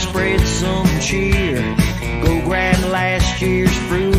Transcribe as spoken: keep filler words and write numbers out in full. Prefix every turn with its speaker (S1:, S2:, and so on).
S1: spread some cheer. Go grab last year's fruit